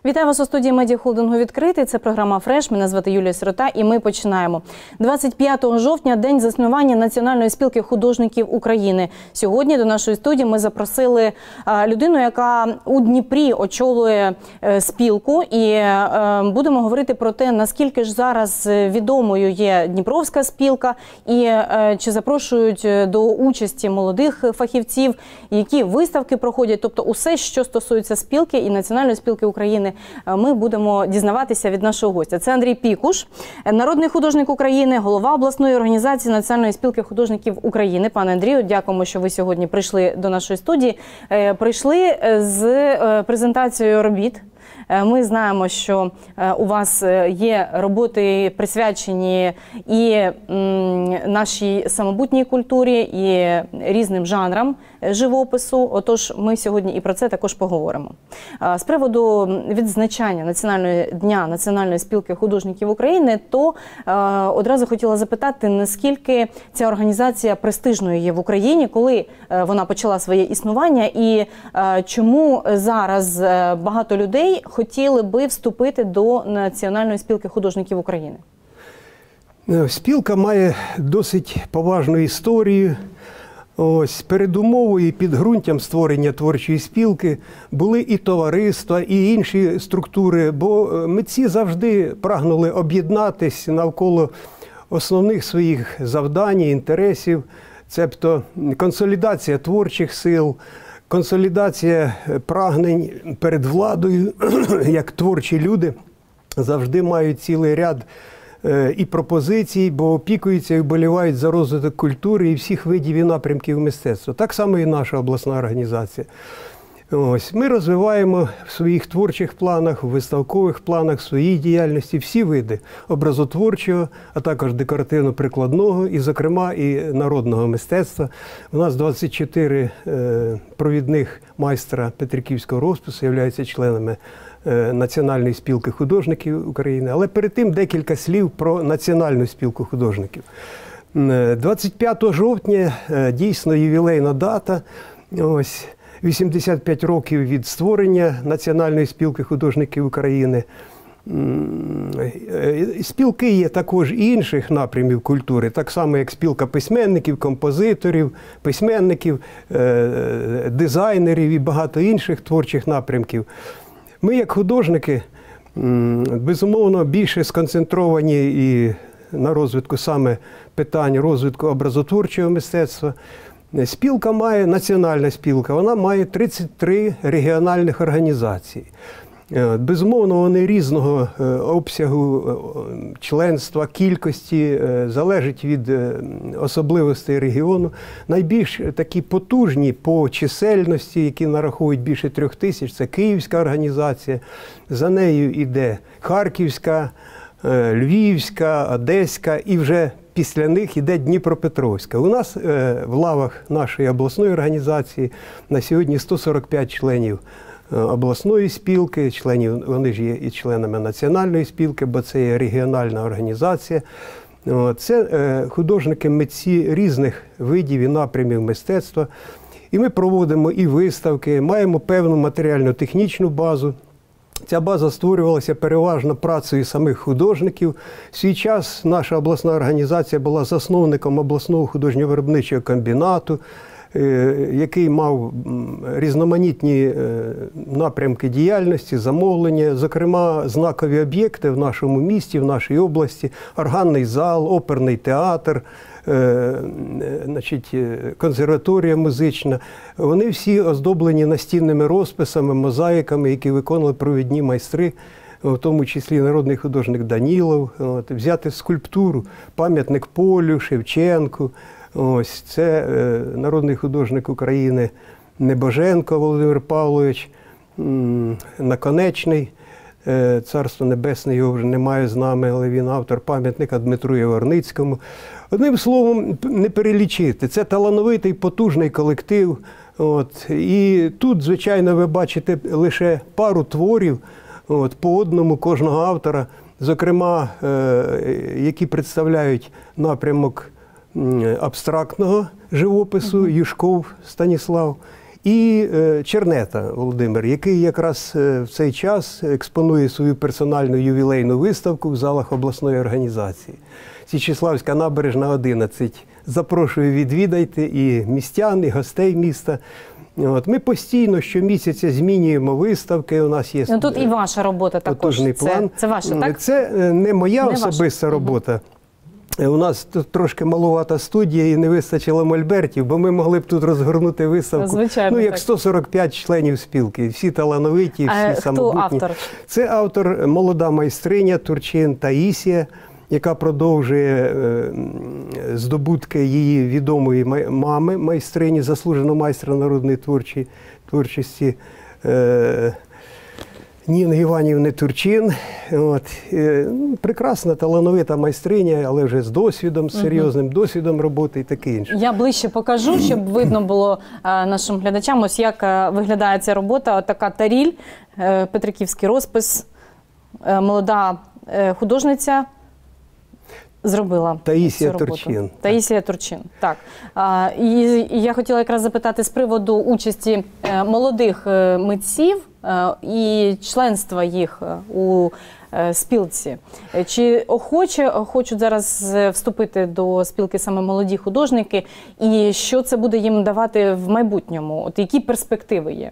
Вітаю вас у студії медіахолдингу «Відкритий». Це програма «Фреш». Мене звати Юлія Сирота і ми починаємо. 25 жовтня – день заснування Національної спілки художників України. Сьогодні до нашої студії ми запросили людину, яка у Дніпрі очолює спілку. І будемо говорити про те, наскільки ж зараз відомою є Дніпровська спілка і чи запрошують до участі молодих фахівців, які виставки проходять. Тобто усе, що стосується спілки і Національної спілки України, ми будемо дізнаватися від нашого гостя. Це Андрій Пікуш, народний художник України, голова обласної організації Національної спілки художників України. Пане Андрію, дякуємо, що ви сьогодні прийшли до нашої студії. Прийшли з презентацією робіт. Ми знаємо, що у вас є роботи, присвячені і нашій самобутній культурі, і різним жанрам живопису. Отож, ми сьогодні і про це також поговоримо. З приводу відзначання Дня Національної спілки художників України, то одразу хотіла запитати, наскільки ця організація престижною є в Україні, коли вона почала своє існування, і чому зараз багато людей хотіли би вступити до Національної спілки художників України? Спілка має досить поважну історію. Ось, передумовою і підґрунтям створення творчої спілки були і товариства, і інші структури, бо митці завжди прагнули об'єднатися навколо основних своїх завдань, інтересів, цебто консолідація творчих сил, консолідація прагнень перед владою, як творчі люди завжди мають цілий ряд і пропозицій, бо опікуються і вболівають за розвиток культури і всіх видів і напрямків мистецтва. Так само і наша обласна організація. Ось, ми розвиваємо в своїх творчих планах, в виставкових планах, в своїй діяльності всі види образотворчого, а також декоративно-прикладного і, зокрема, і народного мистецтва. У нас 24 провідних майстра Петриківського розпису являються членами Національної спілки художників України. Але перед тим декілька слів про Національну спілку художників. 25 жовтня дійсно ювілейна дата. Ось, 85 років від створення Національної спілки художників України. Спілки є також і інших напрямів культури, так само як спілка письменників, композиторів, письменників, дизайнерів і багато інших творчих напрямків. Ми, як художники, безумовно, більше сконцентровані і на розвитку саме питань розвитку образотворчого мистецтва. Спілка має, національна спілка, вона має 33 регіональних організації. Безумовно, вони різного обсягу членства, кількості, залежить від особливостей регіону. Найбільш такі потужні по чисельності, які нараховують більше 3000, це Київська організація, за нею йде Харківська, Львівська, Одеська і вже після них йде Дніпропетровська. У нас в лавах нашої обласної організації на сьогодні 145 членів обласної спілки, вони ж є і членами Національної спілки, бо це є регіональна організація. Це художники-митці різних видів і напрямів мистецтва. І ми проводимо і виставки, маємо певну матеріально-технічну базу. Ця база створювалася переважно працею самих художників. В свій час наша обласна організація була засновником обласного художньо-виробничого комбінату, який мав різноманітні напрямки діяльності, замовлення, зокрема, знакові об'єкти в нашому місті, в нашій області, органний зал, оперний театр, консерваторія музична. Вони всі оздоблені настінними розписами, мозаїками, які виконували провідні майстри, в тому числі народний художник Данілов, взяти скульптуру, пам'ятник Полю, Шевченку. Ось, це народний художник України Небоженко Володимир Павлович, Наконечний, Царство Небесне, його вже немає з нами, але він автор пам'ятника Дмитру Яворницькому. Одним словом, не перелічити. Це талановитий, потужний колектив. І тут, звичайно, ви бачите лише пару творів, по одному кожного автора, зокрема, які представляють напрямок абстрактного живопису, Юшков Станіслав, і Чернета Володимир, який якраз в цей час експонує свою персональну ювілейну виставку в залах обласної організації. Січеславська набережна, 11. Запрошую, відвідайте і містян, і гостей міста. От. Ми постійно щомісяця змінюємо виставки. У нас є тут і ваша робота також. план. Це ваша, так? Це не моя особиста робота. У нас тут трошки малувата студія і не вистачило мольбертів, бо ми могли б тут розгорнути виставку. Звичайно, як так. 145 членів спілки. Всі талановиті, всі самобутні. Хто автор? Це автор молода майстриня Турчин Таїсія, яка продовжує здобутки її відомої мами, майстрині, заслуженого майстра народної творчості Ніни Іванівни Турчин. От. Прекрасна, талановита майстриня, але вже з досвідом, з серйозним досвідом роботи і таке інше. Я ближче покажу, щоб видно було нашим глядачам, ось як виглядає ця робота. Така таріль, петриківський розпис, молода художниця зробила Таїсія цю роботу. Турчин. Таїсія Турчин, так. І я хотіла якраз запитати з приводу участі молодих митців і членства їх у спілці. Чи охоче хочуть зараз вступити до спілки саме молоді художники, і що це буде їм давати в майбутньому? От які перспективи є?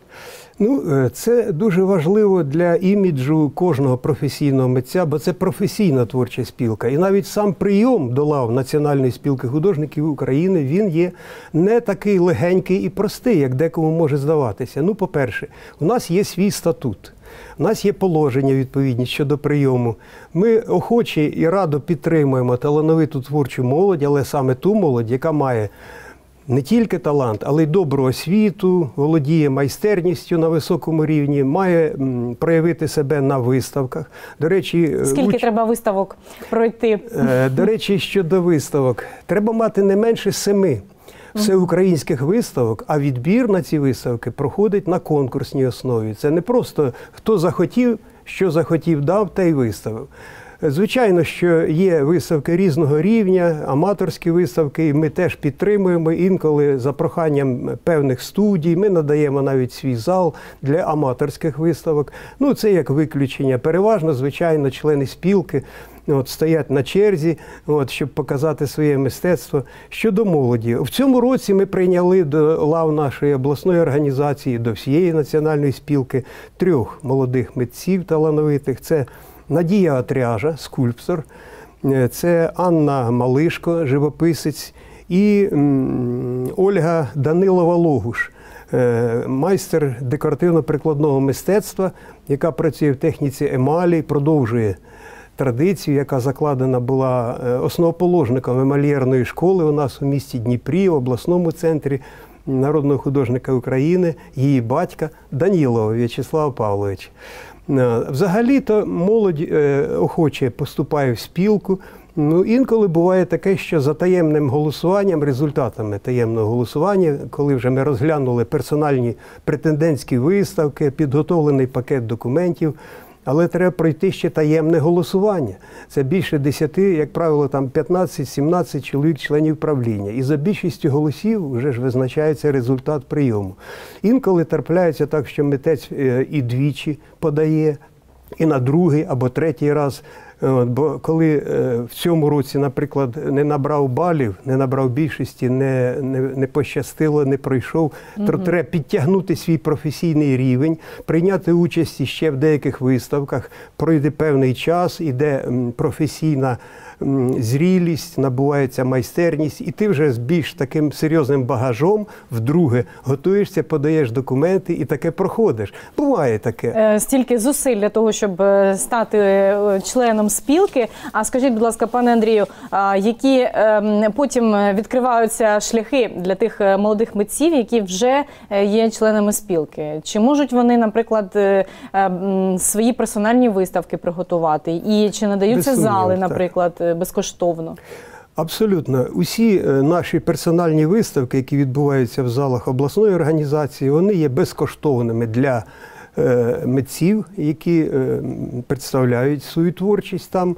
Це дуже важливо для іміджу кожного професійного митця, бо це професійна творча спілка. І навіть сам прийом до лав Національної спілки художників України, він є не такий легенький і простий, як декому може здаватися. По-перше, у нас є свій статут. У нас є положення відповідні щодо прийому. Ми охоче і радо підтримуємо талановиту творчу молодь, але саме ту молодь, яка має не тільки талант, але й добру освіту, володіє майстерністю на високому рівні, має проявити себе на виставках. До речі, скільки треба виставок пройти? До речі, щодо виставок, треба мати не менше 7 всеукраїнських виставок, а відбір на ці виставки проходить на конкурсній основі. Це не просто хто захотів, що захотів, дав, та й виставив. Звичайно, що є виставки різного рівня, аматорські виставки, і ми теж підтримуємо, інколи за проханням певних студій, ми надаємо навіть свій зал для аматорських виставок. Це як виключення. Переважно, звичайно, члени спілки стоять на черзі, щоб показати своє мистецтво. Щодо молоді. В цьому році ми прийняли до лав нашої обласної організації, до всієї національної спілки 3 молодих митців талановитих. Це Надія Отряжа, скульптор, це Анна Малишко, живописець, і Ольга Данилова-Логуш, майстер декоративно-прикладного мистецтва, яка працює в техніці емалі, продовжує традицію, яка закладена була основоположником емальєрної школи у нас у місті Дніпрі, в обласному центрі народного художника України, її батька Данілова В'ячеслава Павловича. Взагалі-то молодь охоче поступає в спілку. Інколи буває таке, що за таємним голосуванням, результатами таємного голосування, коли вже ми розглянули персональні претендентські виставки, підготовлений пакет документів, але треба пройти ще таємне голосування. Це більше 10, як правило, там 15-17 чоловік членів правління. І за більшістю голосів вже ж визначається результат прийому. Інколи трапляється так, що митець і двічі подає, і на другий або третій раз. Бо коли в цьому році, наприклад, не набрав балів, не набрав більшості, не пощастило, не пройшов, то треба підтягнути свій професійний рівень, прийняти участь ще в деяких виставках, пройде певний час, іде професійна зрілість, набувається майстерність, і ти вже з більш таким серйозним багажом вдруге готуєшся, подаєш документи і таке проходиш. Буває таке. Стільки зусиль для того, щоб стати членом спілки. А скажіть, будь ласка, пане Андрію, які потім відкриваються шляхи для тих молодих митців, які вже є членами спілки? Чи можуть вони, наприклад, свої персональні виставки приготувати? І чи надаються зали, наприклад, безкоштовно? Абсолютно. Усі наші персональні виставки, які відбуваються в залах обласної організації, вони є безкоштовними для митців, які представляють свою творчість там.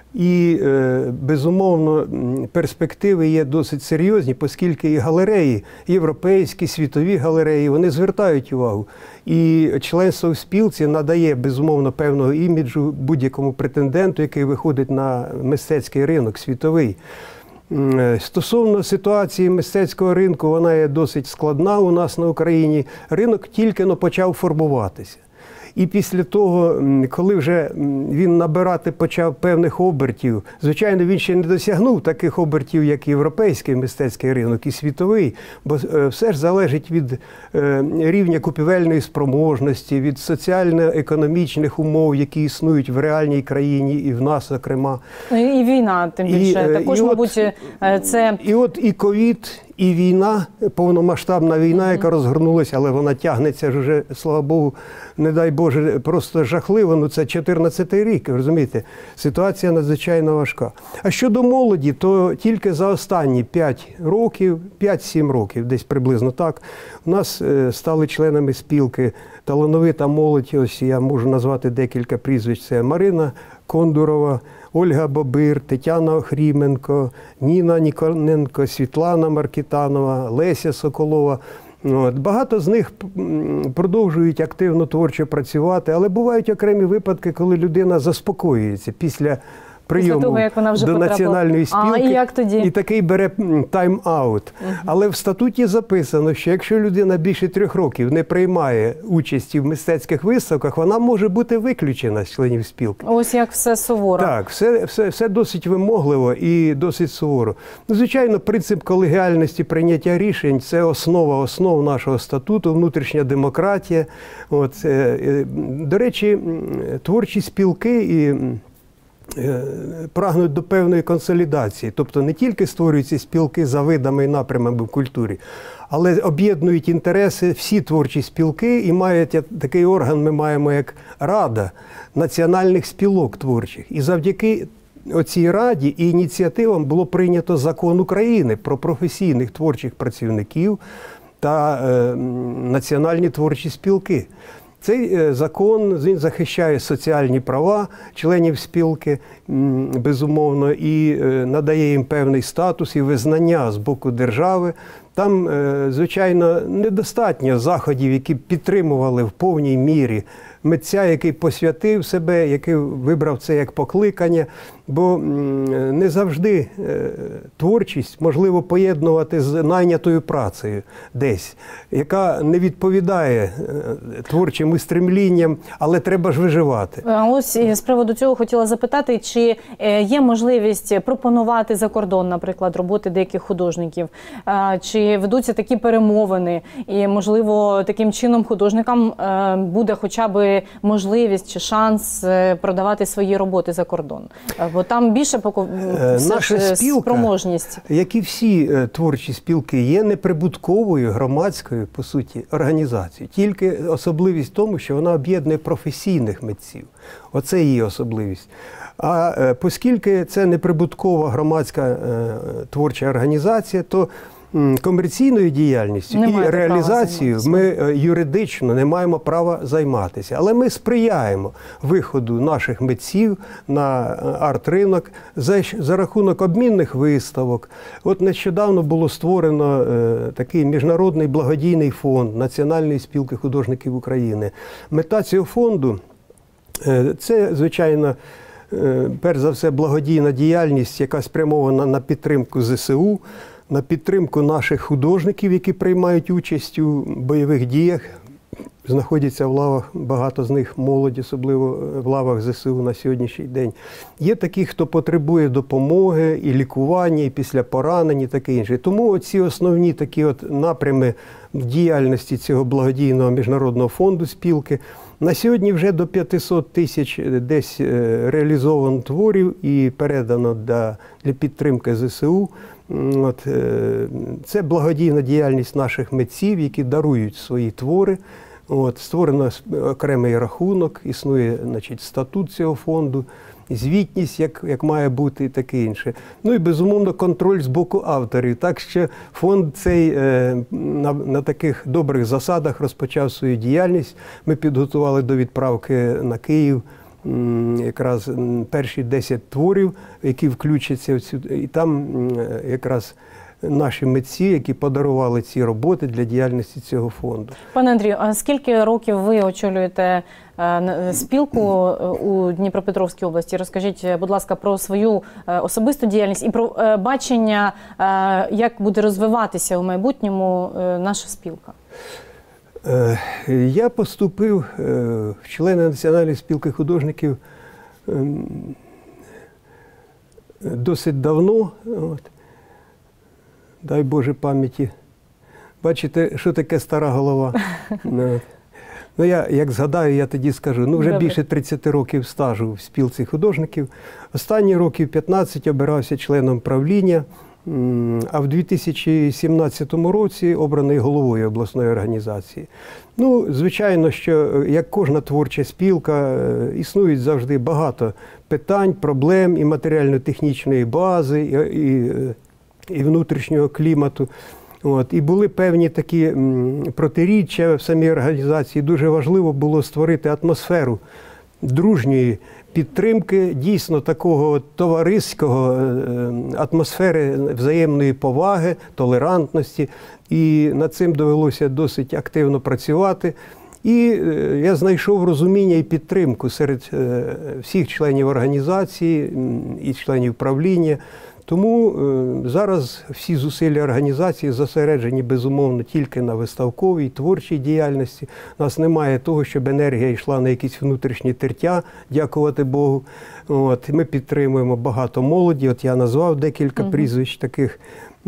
І, безумовно, перспективи є досить серйозні, оскільки і галереї, європейські, світові галереї, вони звертають увагу. І членство в спілці надає, безумовно, певного іміджу будь-якому претенденту, який виходить на мистецький ринок світовий. Стосовно ситуації мистецького ринку, вона є досить складна у нас на Україні. Ринок тільки почав формуватися. І після того, коли вже він набирати почав певних обертів, звичайно, він ще не досягнув таких обертів, як європейський мистецький ринок і світовий, бо все ж залежить від рівня купівельної спроможності, від соціально-економічних умов, які існують в реальній країні і в нас, зокрема. І війна, тим більше. Також, мабуть, це... І ковід, і війна, повномасштабна війна, яка розгорнулася, але вона тягнеться ж вже, слава Богу, не дай Боже, просто жахливо. Ну, це 14-й рік, розумієте? Ситуація надзвичайно важка. А щодо молоді, то тільки за останні 5 років, 5-7 років, десь приблизно так, у нас стали членами спілки талановита молодь. Ось я можу назвати декілька прізвищ. Це Марина Кондурова, Ольга Бобир, Тетяна Охріменко, Ніна Ніконенко, Світлана Маркітанова, Леся Соколова. Багато з них продовжують активно творчо працювати, але бувають окремі випадки, коли людина заспокоюється після прийому того, як вона вже до національної спілки, і як тоді? І такий бере тайм-аут. Але в статуті записано, що якщо людина більше 3 років не приймає участі в мистецьких виставках, вона може бути виключена з членів спілки. Ось як все суворо. Так, все досить вимогливо і досить суворо. Звичайно, принцип колегіальності прийняття рішень – це основ нашого статуту, внутрішня демократія. До речі, творчі спілки і прагнуть до певної консолідації. Тобто не тільки створюються спілки за видами і напрямами в культурі, але об'єднують інтереси всі творчі спілки і мають такий орган, ми маємо як Рада національних спілок творчих. І завдяки оцій раді і ініціативам було прийнято закон України про професійних творчих працівників та національні творчі спілки. Цей закон, він захищає соціальні права членів спілки, безумовно, і надає їм певний статус і визнання з боку держави. Там, звичайно, недостатньо заходів, які підтримували в повній мірі митця, який посвятив себе, який вибрав це як покликання, бо не завжди творчість можливо поєднувати з найнятою працею десь, яка не відповідає творчим устремлінням, але треба ж виживати. А ось з приводу цього хотіла запитати, чи є можливість пропонувати за кордон, наприклад, роботи деяких художників, чи ведуться такі перемовини, і, можливо, таким чином художникам буде хоча б можливість чи шанс продавати свої роботи за кордон. Бо там більше наша спілка, спроможність. Як і всі творчі спілки, є неприбутковою, громадською, по суті, організацією. Тільки особливість в тому, що вона об'єднує професійних митців. Оце її особливість. А оскільки це неприбуткова громадська творча організація, то комерційною діяльністю і реалізацією ми юридично не маємо права займатися. Але ми сприяємо виходу наших митців на арт-ринок за рахунок обмінних виставок. От нещодавно було створено такий міжнародний благодійний фонд Національної спілки художників України. Мета цього фонду – це, звичайно, перш за все, благодійна діяльність, яка спрямована на підтримку ЗСУ, на підтримку наших художників, які приймають участь у бойових діях. Знаходяться в лавах, багато з них молодь, особливо в лавах ЗСУ на сьогоднішній день. Є такі, хто потребує допомоги і лікування, і після поранень, і таке інше. Тому оці основні такі напрями в діяльності цього благодійного міжнародного фонду спілки. На сьогодні вже до 500 тисяч десь реалізовано творів і передано для підтримки ЗСУ. Це благодійна діяльність наших митців, які дарують свої твори. Створено окремий рахунок, існує, значить, статут цього фонду, звітність, як має бути, і таке інше. Ну і, безумовно, контроль з боку авторів. Так що фонд цей на таких добрих засадах розпочав свою діяльність. Ми підготували до відправки на Київ якраз перші 10 творів, які включаться в цю, і там якраз наші митці, які подарували ці роботи для діяльності цього фонду. Пане Андрію, а скільки років ви очолюєте спілку у Дніпропетровській області? Розкажіть, будь ласка, про свою особисту діяльність і про бачення, як буде розвиватися у майбутньому наша спілка. Я поступив в члени Національної спілки художників досить давно. Дай Боже пам'яті. Бачите, що таке стара голова? Ну, я, як згадаю, я тоді скажу, ну, вже більше 30 років стажу в спілці художників. Останні років 15 обирався членом правління, а в 2017 році обраний головою обласної організації. Ну, звичайно, що, як кожна творча спілка, існують завжди багато питань, проблем і матеріально-технічної бази, і внутрішнього клімату. І були певні такі протиріччя в самій організації. Дуже важливо було створити атмосферу дружньої підтримки, дійсно такого товариського, атмосфери взаємної поваги, толерантності. І над цим довелося досить активно працювати. І я знайшов розуміння і підтримку серед всіх членів організації і членів правління. Тому зараз всі зусилля організації зосереджені, безумовно, тільки на виставковій, творчій діяльності. У нас немає того, щоб енергія йшла на якісь внутрішні тертя, дякувати Богу. Ми підтримуємо багато молоді. Я назвав декілька прізвищ таких.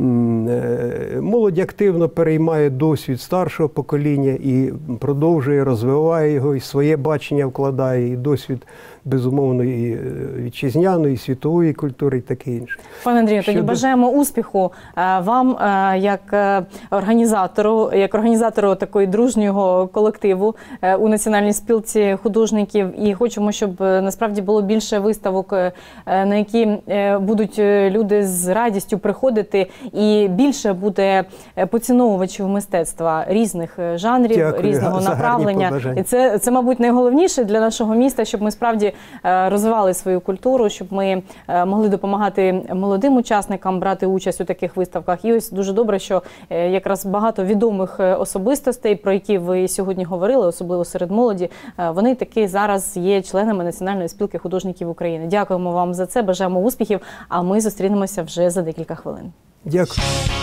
Молодь активно переймає досвід старшого покоління і продовжує, розвиває його, і своє бачення вкладає, і досвід, безумовно, і вітчизняної, і світової культури, і таке інше. Пане Андрію, тоді бажаємо успіху вам як організатору такої дружнього колективу у Національній спілці художників. І хочемо, щоб насправді було більше виставок, на які будуть люди з радістю приходити, і більше буде поціновувачів мистецтва різних жанрів, Дякую, різного направлення. І це, мабуть, найголовніше для нашого міста, щоб ми справді розвивали свою культуру, щоб ми могли допомагати молодим учасникам брати участь у таких виставках. І ось дуже добре, що якраз багато відомих особистостей, про які ви сьогодні говорили, особливо серед молоді, вони таки зараз є членами Національної спілки художників України. Дякуємо вам за це, бажаємо успіхів, а ми зустрінемося вже за декілька хвилин. Дякую.